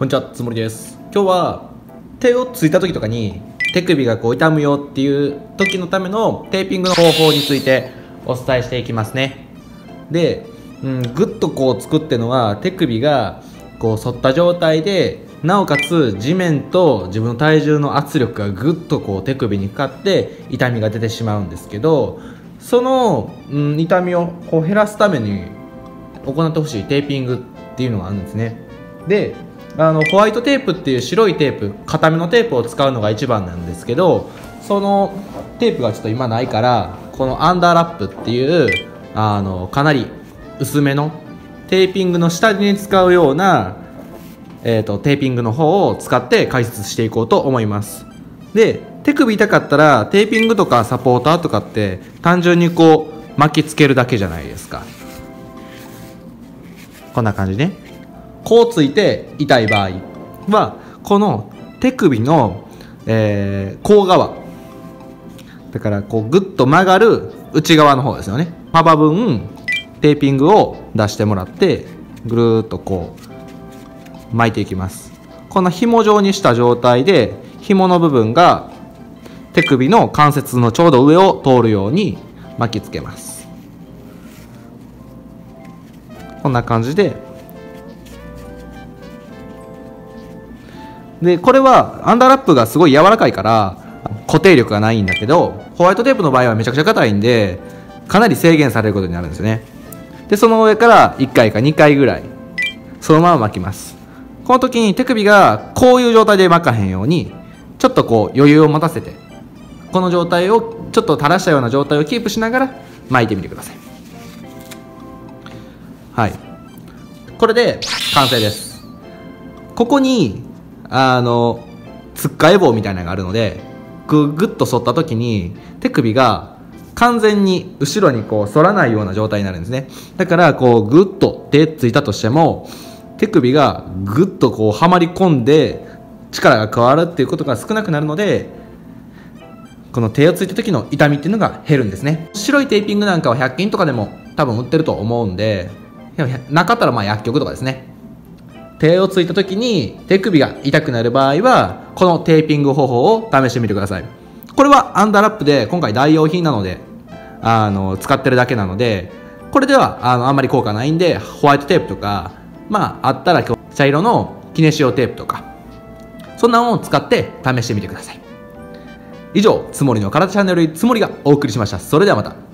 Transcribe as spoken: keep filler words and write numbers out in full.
こんにちは、つもりです。今日は手をついた時とかに手首がこう痛むよっていう時のためのテーピングの方法についてお伝えしていきますね。で、うん、グッとこうつくってのは手首がこう反った状態で、なおかつ地面と自分の体重の圧力がグッとこう手首にかかって痛みが出てしまうんですけど、その、うん、痛みをこう減らすために行ってほしいテーピングっていうのがあるんですね。で、あのホワイトテープっていう白いテープ、固めのテープを使うのが一番なんですけど、そのテープがちょっと今ないから、このアンダーラップっていうあのかなり薄めのテーピングの下地に使うような、えーと、テーピングの方を使って解説していこうと思います。で、手首痛かったらテーピングとかサポーターとかって単純にこう巻きつけるだけじゃないですか。こんな感じね。こうついて痛い場合はこの手首の、えー、甲側だからこうグッと曲がる内側の方ですよね。幅分テーピングを出してもらってぐるーっとこう巻いていきます。こんな紐状にした状態で紐の部分が手首の関節のちょうど上を通るように巻きつけます。こんな感じで、でこれはアンダーラップがすごい柔らかいから固定力がないんだけど、ホワイトテープの場合はめちゃくちゃ硬いんでかなり制限されることになるんですよね。でその上からいっかいかにかいぐらいそのまま巻きます。この時に手首がこういう状態で巻かへんようにちょっとこう余裕を持たせて、この状態をちょっと垂らしたような状態をキープしながら巻いてみてください。はい、これで完成です。ここにあのつっかえ棒みたいなのがあるので、ググッと反った時に手首が完全に後ろにこう反らないような状態になるんですね。だからこうグッと手ついたとしても手首がグッとこうはまり込んで力が加わるっていうことが少なくなるので、この手をついた時の痛みっていうのが減るんですね。白いテーピングなんかはひゃく均とかでも多分売ってると思うんで、なかったらまあ薬局とかですね。手をついた時に手首が痛くなる場合はこのテーピング方法を試してみてください。これはアンダーラップで今回代用品なのであの使ってるだけなので、これではあのあんまり効果ないんで、ホワイトテープとかまああったら茶色のキネシオテープとかそんなのを使って試してみてください。以上、つもりの体チャンネルよりつもりがお送りしました。それではまた。